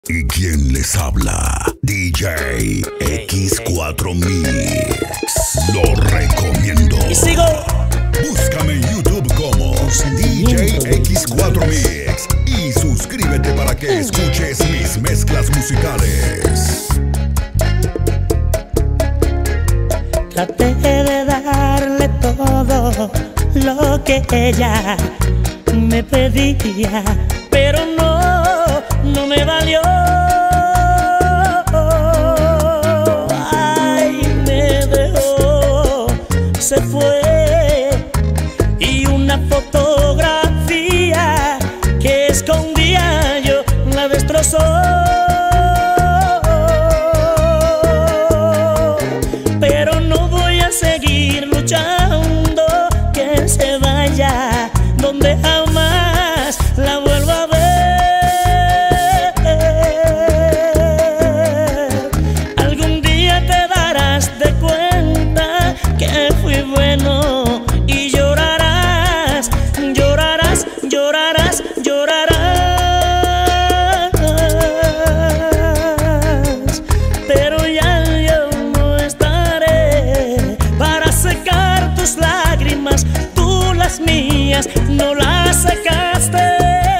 ¿Y quién les habla? DJ X4 Mix. Lo recomiendo. Y sigo. Búscame en YouTube como DJ X4 Mix y suscríbete para que escuches mis mezclas musicales. Traté de darle todo lo que ella me pedía, pero no me valió. Ay, me dejó, se fue, y una fotografía que escondía yo la destrozó. Pero no voy a seguir luchando, que se vaya donde jamás la vuelva a ver. Algún día te darás de cuenta que fui bueno y llorarás, llorarás, llorarás, llorarás. Pero ya yo no estaré para secar tus lágrimas, tú las mías no las secaste.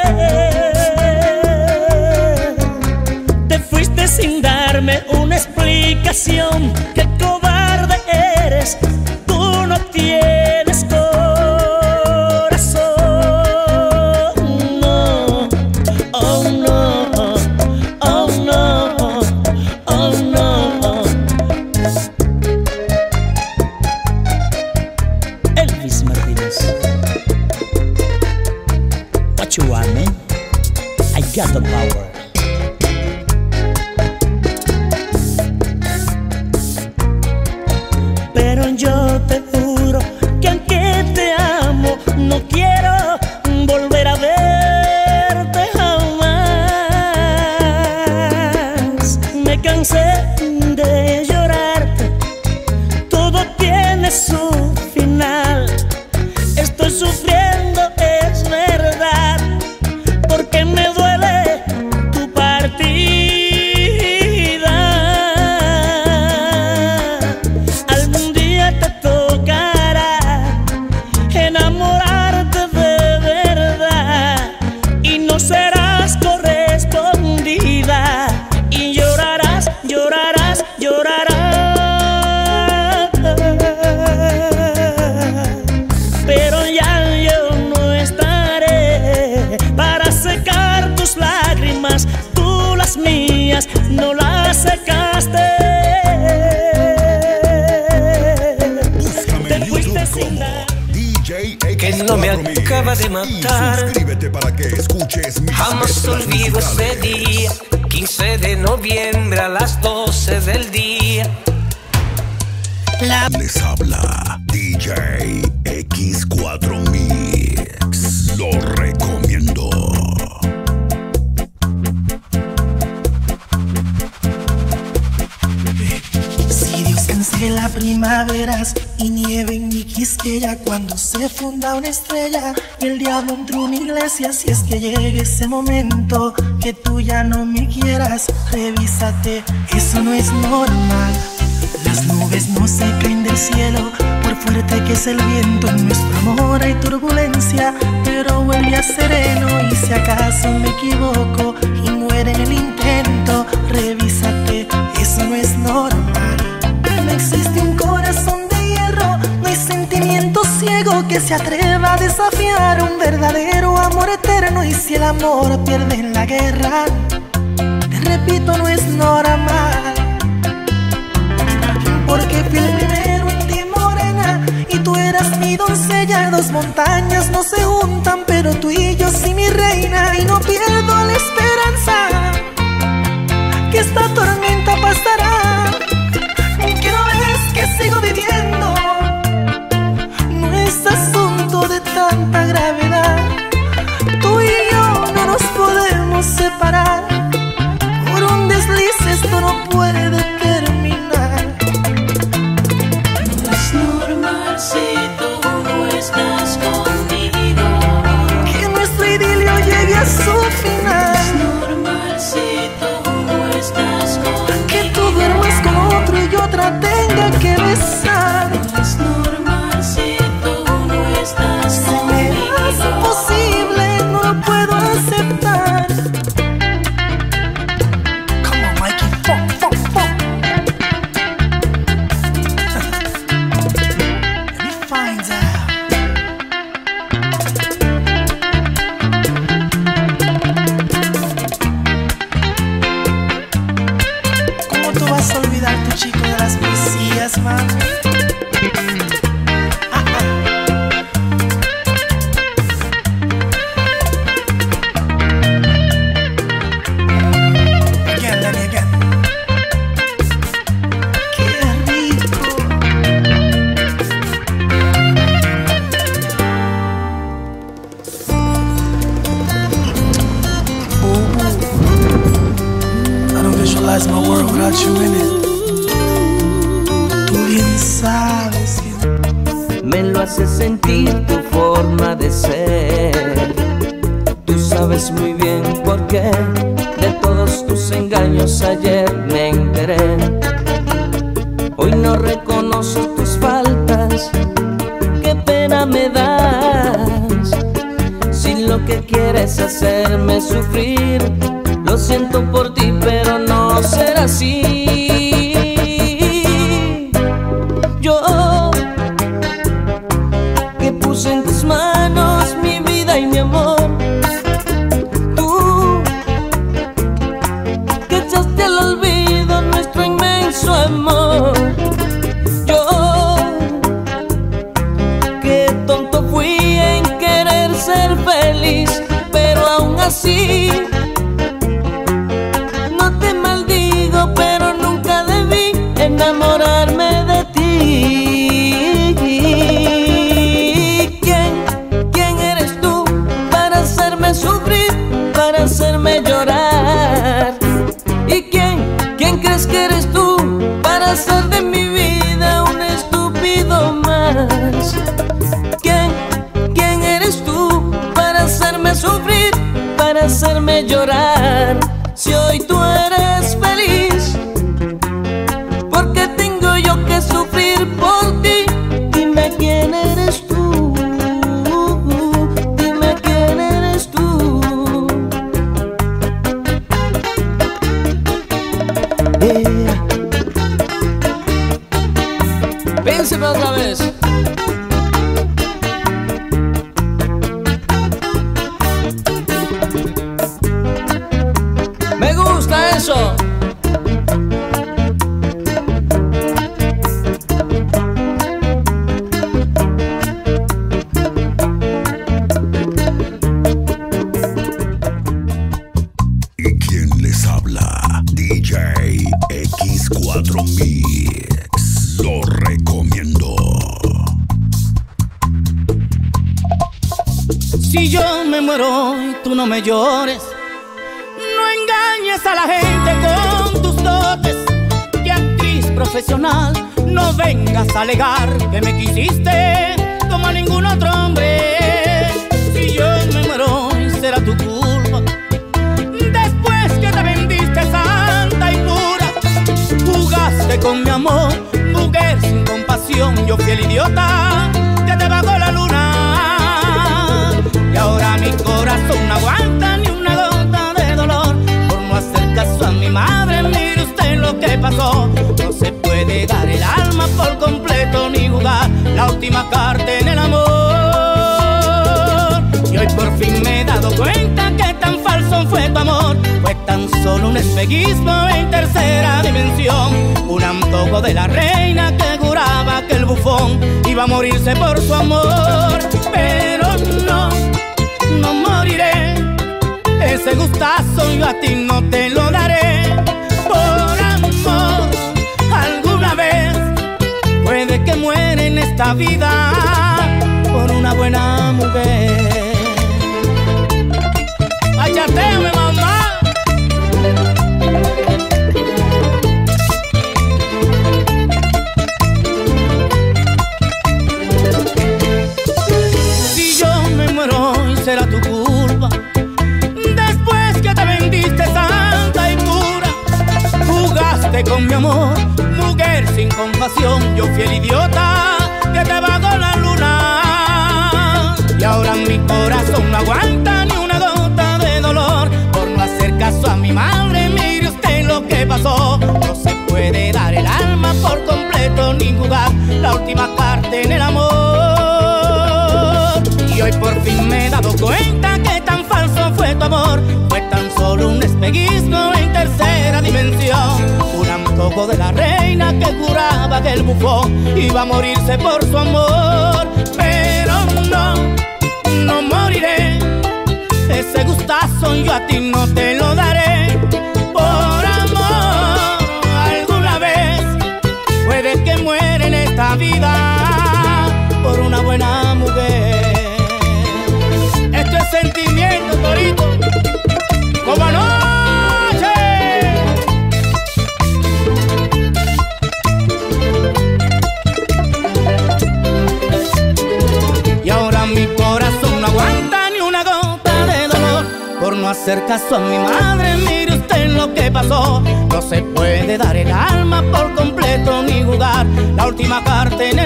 Te fuiste sin darme una explicación. Qué cobarde eres, tú no tienes corazón. No, oh no, oh no, oh no. Elvis Martínez. What you want, man? I got the power. Pero yo te juro que aunque te amo, no quiero volver a verte jamás. Me cansé de llorarte, todo tiene su final. Estoy sufriendo, es verdad, porque me duele tu partida. Algún día te tocará enamorarte de verdad y no serás correspondida, y llorarás, llorarás, llorarás. Pero ya yo no estaré para secar tus lágrimas, tú las mías no las secaste. Te fuiste sin dar. DJ Que no me X4 Mix. acaba de matar. Y suscríbete para que escuches mis Jamás mezclas olvido ese musicales. día, 15 de noviembre a las 12 del día. Les habla DJ X4 Mix. Lo recomiendo. Si Dios cancela primaveras y nieve en mi Quisqueya, cuando se funda una estrella y el diablo entró a una iglesia, si es que llegue ese momento que tú ya no me quieras, revísate, eso no es normal. Las nubes no se caen del cielo, por fuerte que es el viento. En nuestro amor hay turbulencia, pero vuelve a sereno. Y si acaso me equivoco y muere en el intento, revísate, eso no es normal. No existe un corazón de hierro, no hay sentimiento ciego que se atreva a desafiar un verdadero amor eterno. Y si el amor pierde en la guerra, te repito, no es normal. Porque fui el primero en ti, morena, y tú eras mi doncella. Dos montañas no se juntan, pero tú y yo sí, mi reina. Y no pierdo la esperanza que esta tormenta pasará, que no ves que sigo viviendo. No es asunto de tanta gravedad, tú y yo no nos podemos separar. Por un desliz esto no puede determinar. Si tú no estás conmigo, Que nuestro idilio llegue a su final. es normal si tú hay que besar. No es normal si tú no estás Se me hace conmigo. imposible, no lo puedo aceptar. Come on, Mikey, funk, funk, funk. Let me find out. ¿Cómo tú vas a olvidar tu chico de las poesías, mami? Again, Lenny, again. Qué rico. I don't visualize my world without you in it. Tú bien sabes que Me lo hace sentir tu forma de ser. Tú sabes muy bien por qué de todos tus engaños ayer me enteré. Hoy no reconozco tus faltas, qué pena me das. Si lo que quieres es hacerme sufrir, lo siento por ti, pero no será así. Yo que puse en tus manos mi vida y mi amor, tú que echaste al olvido nuestro inmenso amor. Yo que tonto fui en querer ser feliz, pero aún así no te maldigo, pero nunca debí enamorarme de ti. ¿Quién eres tú para hacerme sufrir, para hacerme llorar? ¿Y quién crees que eres tú para hacer de mi vida un estúpido más? ¿Quién eres tú para hacerme sufrir, para hacerme llorar? Si hoy tú eres feliz, ¿por qué tengo yo que sufrir por ti? Dime quién eres tú, dime quién eres tú. Piénseme otra vez. Me gusta eso. ¿Y quién les habla? DJ X4 Mix. Lo recomiendo. Si yo me muero y tú no me llores, no engañes a la gente con tus dotes de actriz profesional. No vengas a alegar que me quisiste como a ningún otro hombre. Si yo me muero será tu culpa, después que te vendiste santa y pura. Jugaste con mi amor, mujer sin compasión. Yo fui el idiota que te bajó la luna. Y ahora mi corazón no aguanta ni una gota de dolor por no hacer caso a mi madre. Mire usted lo que pasó. No se puede dar el alma por completo ni jugar la última carta en el amor. Y hoy por fin me he dado cuenta que tan falso fue tu amor. Fue tan solo un espejismo en tercera dimensión, un antojo de la reina que juraba que el bufón iba a morirse por su amor. Pero no moriré, ese gustazo yo a ti no te lo daré. Por amor, alguna vez puede que muera en esta vida por una buena mujer. ¡Ay, chateame, mamá! Si yo me muero será tu culpa, después que te vendiste santa y pura. Jugaste con mi amor, mujer mujer sin compasión, yo fui el idiota que te vagó la luna. Y ahora mi corazón no aguanta ni una gota de dolor por no hacer caso a mi madre. Mire usted lo que pasó. No se puede dar el alma por completo ni jugar la última carta en el amor. Y hoy por fin me he dado cuenta que tan falso fue tu amor. Fue tan solo un espejismo en tercera dimensión, un antojo de la reina que juraba que el bufón iba a morirse por su amor. Pero no moriré, ese gustazo yo a ti no te lo daré. Por amor alguna vez puede que muera en esta vida por una buena mujer. Esto es sentimiento, Torito, como anoche. Y ahora mi corazón no aguanta ni una gota de dolor por no hacer caso a mi madre. Mire usted lo que pasó. No se puede dar el alma por completo ni jugar la última carta en el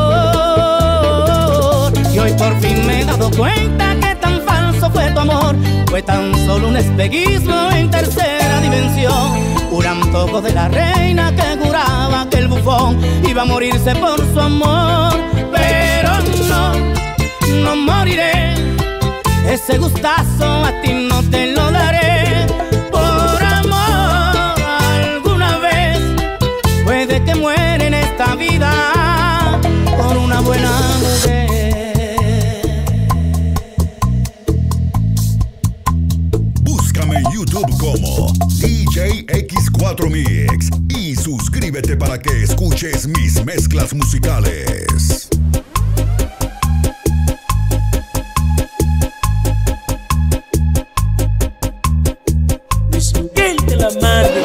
amor. Y hoy por fin me he dado cuenta que tan falso fue tu amor. Fue tan solo un espejismo en tercera dimensión, un antojo de la reina que juraba que el bufón iba a morirse por su amor. Pero no moriré, ese gustazo a ti no te lo daré. Por amor alguna vez puede que muera en esta vida por una buena mujer. Búscame en YouTube como DJ X4 Mix y suscríbete para que escuches mis mezclas musicales. Luis Miguel de la Margue.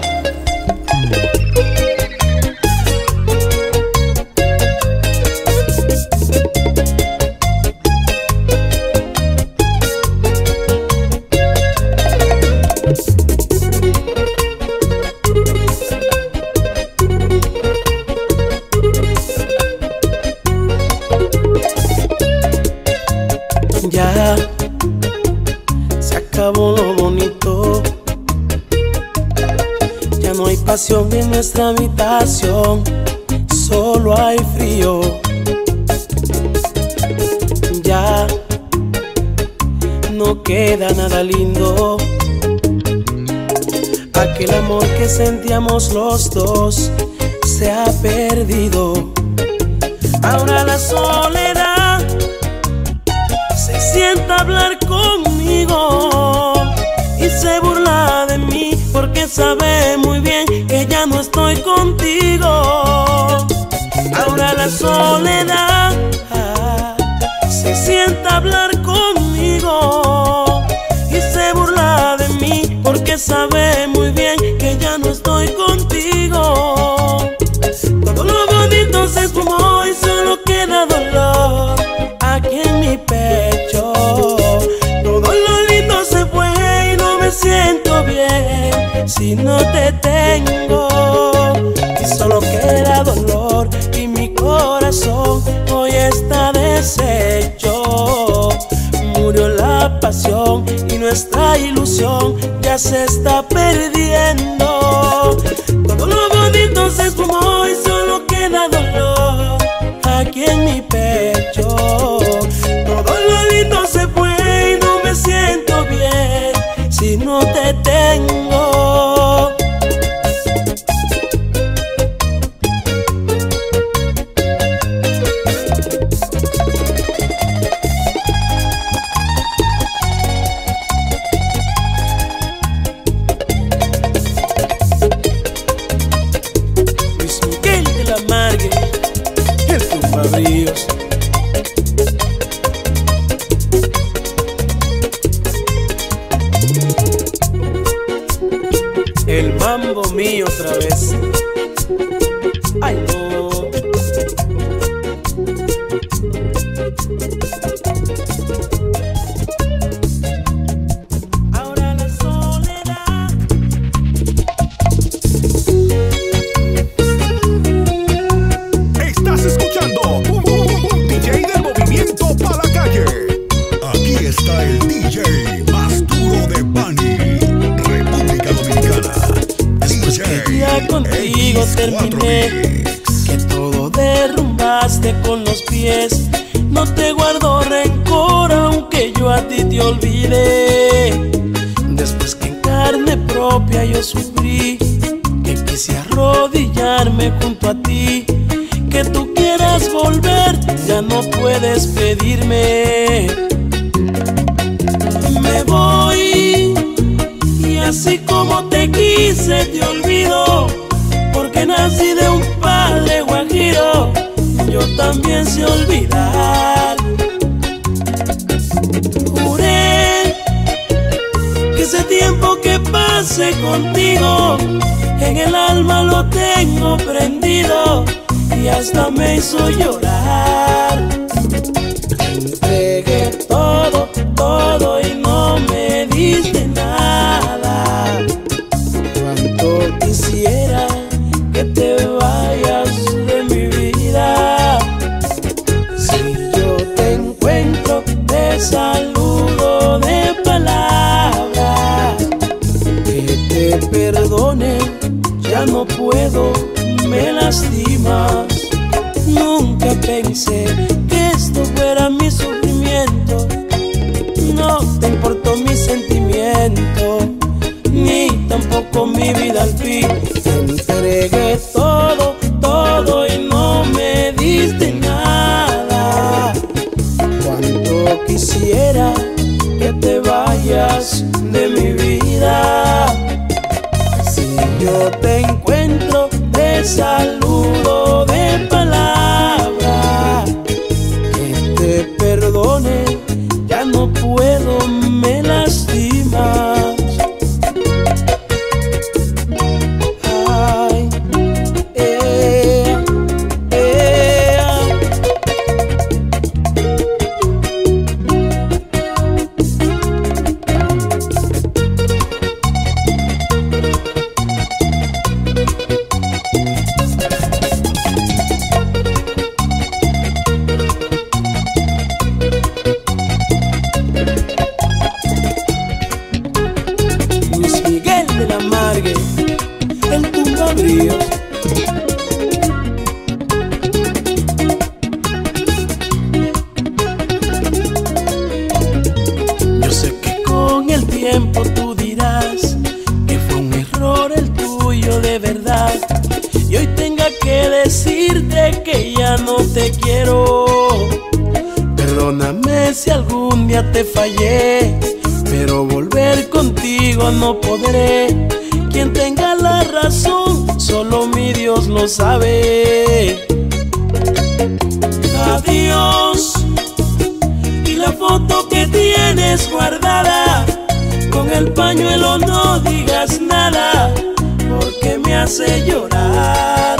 Ya se acabó lo bonito, ya no hay pasión en nuestra habitación, solo hay frío. Ya no queda nada lindo, aquel amor que sentíamos los dos se ha perdido. Ahora la soledad se sienta a hablar conmigo y se burla de mí porque sabe muy bien que ya no estoy contigo. Ahora la soledad se sienta a hablar conmigo y se burla de mí porque sabe muy bien que ya no estoy contigo. Todo lo bonito se esfumó y solo queda dolor aquí en mi pecho. Todo lo lindo se fue y no me siento bien si no te tengo. Y solo queda dolor y mi corazón hoy está deshecho. Murió la pasión y nuestra ilusión ya se está perdiendo. Todo lo bonito se esfumó y solo queda dolor aquí en mi pecho. Todo lo lindo se fue y no me siento bien si no te tengo. Luis Miguel de la Margue, el tumbavíos. El mambo mío otra vez. Ay no. Ahora la soledad contigo terminé, que todo derrumbaste con los pies. No te guardo rencor aunque yo a ti te olvidé. Después que en carne propia yo sufrí, que quise arrodillarme junto a ti. Que tú quieras volver, ya no puedes pedirme. Me voy y así como te quise te olvido, porque nací de un padre guajiro, yo también sé olvidar. Juré que ese tiempo que pasé contigo en el alma lo tengo prendido y hasta me hizo llorar. Entregué todo, todo y no me diste nada. Cuánto quisiera que te vayas de mi vida. Si yo te encuentro, te saludo de palabra. Que te perdone, ya no puedo, me lastimas. Nunca pensé que esto fuera mi sufrimiento. No te importó mi sentimiento, ni tampoco mi vida al fin. Te entregué todo, todo y no me diste nada. Cuánto quisiera que te vayas de mi vida. Si yo te encuentro, te saludo de palabra. Que te perdone, ya no puedo, me lastimas. Ay, Luis Miguel de la Margue, el Tumbabríos. Yo sé que con el tiempo tú dirás que fue un error el tuyo de verdad, y hoy tenga que decirte que ya no te quiero. Perdóname si algún día te fallé, pero volver contigo no podré. Quien tenga la razón, solo mi Dios lo sabe. Adiós. Y la foto que tienes guardada, con el pañuelo no digas nada, porque me hace llorar.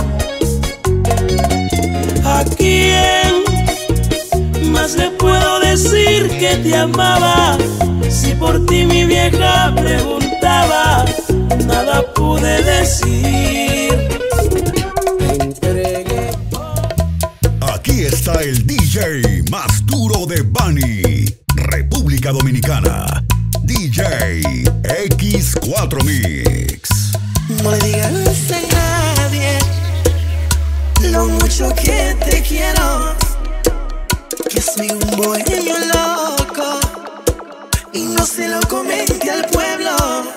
¿A quién más le puedo decir que te amaba? Si por ti mi vieja preguntaba, nada pude decir. Te entregué. Aquí está el DJ más duro de Bani, República Dominicana. DJ X4 Mix. No le digas a nadie lo mucho que te quiero, que soy un bohemio loco y no se lo comente al pueblo.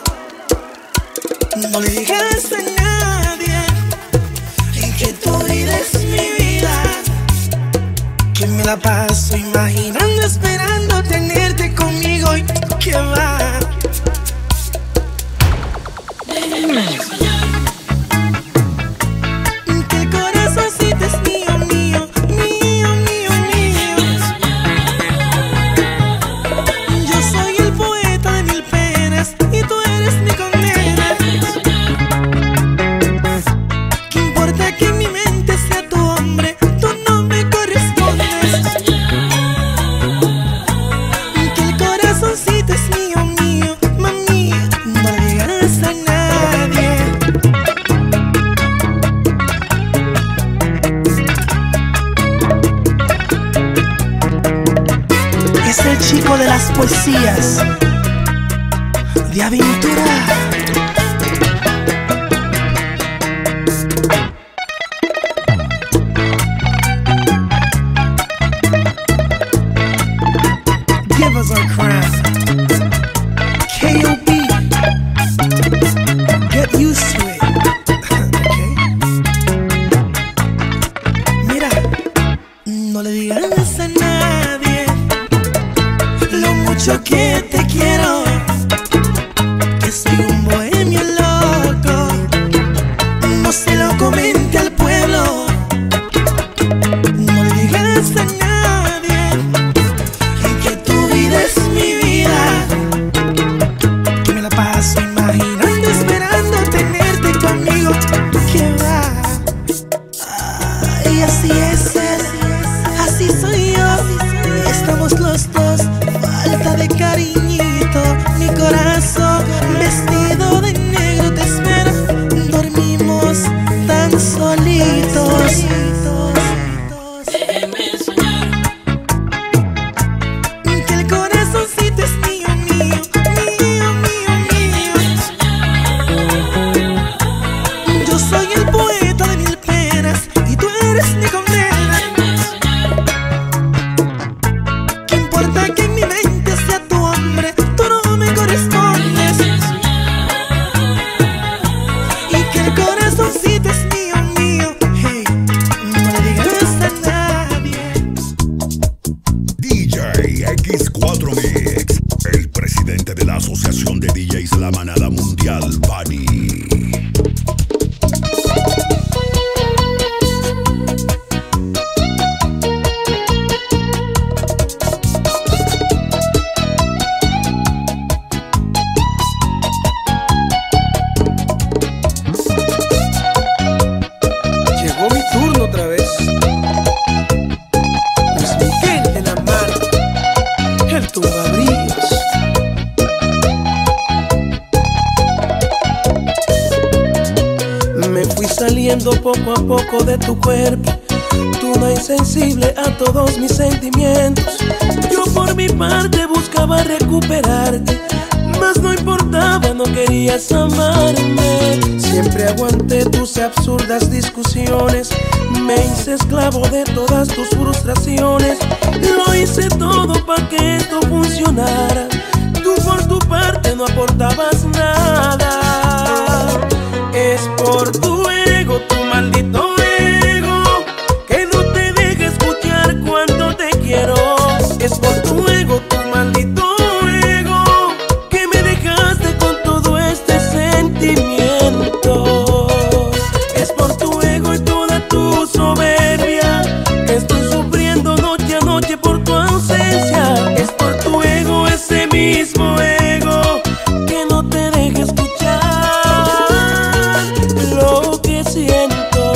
No le digas a nadie que tu vida es mi vida, que me la paso imaginando, esperando tenerte conmigo y que va. Que el corazoncito es mío, mío, mío, mío, mío. Yo soy el poeta de mil penas y tú eres mi condena. ¿Qué importa que mi mente sea tu hombre? Tú no me correspondes. Que el corazoncito es mío, mío, mami. No le digas a nadie. Es el chico de las poesías de aventura. saliendo poco a poco de tu cuerpo. Tú no eres sensible a todos mis sentimientos. Yo por mi parte buscaba recuperarte, mas no importaba, no querías amarme. Siempre aguanté tus absurdas discusiones, me hice esclavo de todas tus frustraciones. Lo hice todo para que esto funcionara. Tú por tu parte no aportabas nada. Es por tu ego, tu maldito ego, que no te deja escuchar cuando te quiero. Es por tu ego, tu maldito ego, que me dejaste con todo este sentimiento. Es por tu ego y toda tu soberbia que estoy sufriendo noche a noche por tu ausencia. Es por tu ego, ese mismo ego, que no te deja escuchar lo que siento.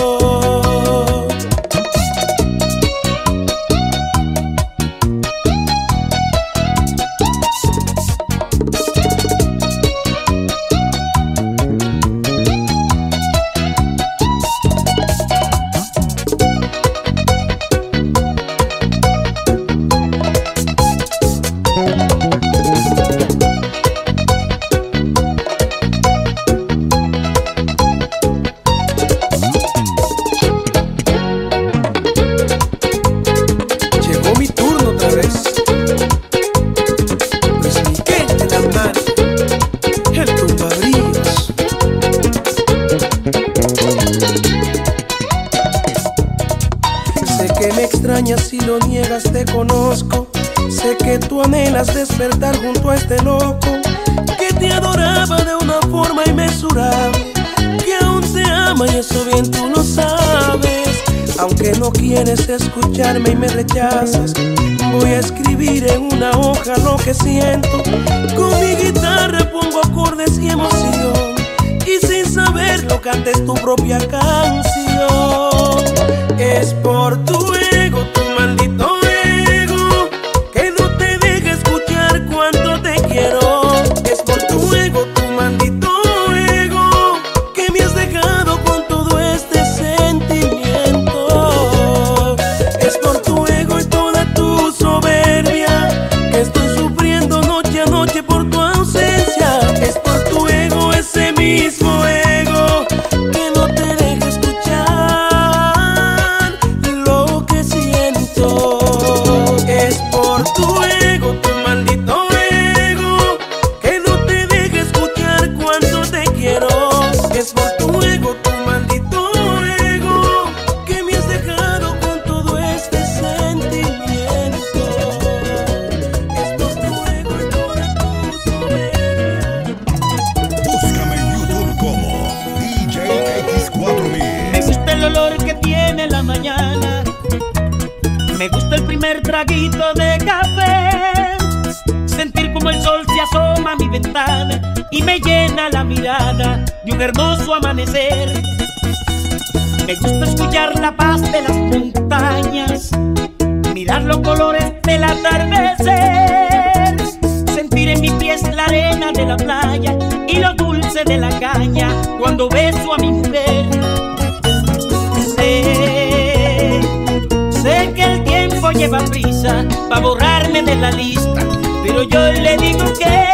Llegó mi turno otra vez. Luis Miguel de la Mano, el tumbabríos. Sé que me extrañas, si lo niegas te conozco. Sé que tú anhelas despertar junto a este loco, que te adoraba de una forma inmesurable, que aún te ama y eso bien tú lo sabes. Aunque no quieres escucharme y me rechazas, voy a escribir en una hoja lo que siento. Con mi guitarra pongo acordes y emoción, y sin saberlo cantes tu propia canción. Es por tu ego, tu maldito ego, que no te deja escuchar cuando te quiero. Es por tu ego, tu maldito ego, que me has dejado con todo este sentimiento. Es por tu ego y toda tu soberbia que estoy sufriendo noche a noche por tu ausencia. Es por tu ego, ese mismo ego, que no te deja escuchar lo que siento. Es por tu ego, tu maldito ego, que no te deja escuchar cuando te quiero. Es por tu ego, tu maldito ego, que me has dejado con todo este sentimiento. Es por tu ego y toda tu soberbia. Búscame en YouTube como DJ X4 Me Mix. gusta el olor que tiene la mañana, me gusta el primer traguito de café, sentir como el sol se asoma a mi ventana y me llena la mirada de un hermoso amanecer. Me gusta escuchar la paz de las montañas, mirar los colores del atardecer, sentir en mis pies la arena de la playa y lo dulce de la caña cuando beso a mi mujer. Sé que el tiempo lleva prisa para borrarme de la lista, pero yo le digo que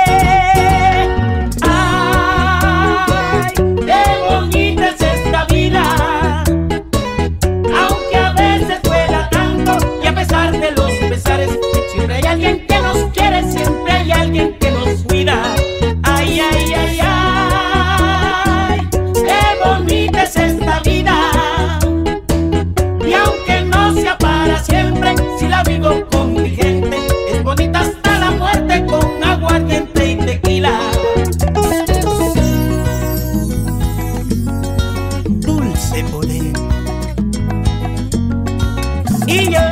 ay, qué bonita es esta vida, aunque a veces duela tanto y a pesar de los pesares, siempre hay alguien que nos quiere, siempre hay alguien que nos cuida. Ay, ay, ay, ay, qué bonita es esta vida, y aunque no sea para siempre, si la vivo con mi gente, es bonita hasta la muerte con aguardiente y tequila. Dulce poder. Y yo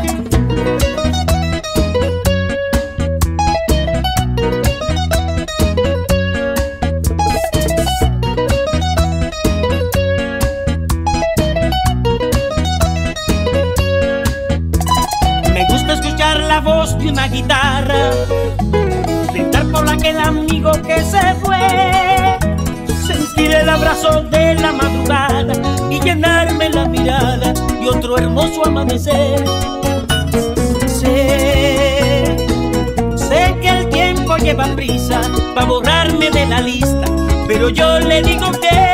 me gusta escuchar la voz de una guitarra, brindar por aquel amigo que se fue, sentir el abrazo de la madrugada y llenar otro hermoso amanecer. Sé que el tiempo lleva prisa para borrarme de la lista, pero yo le digo que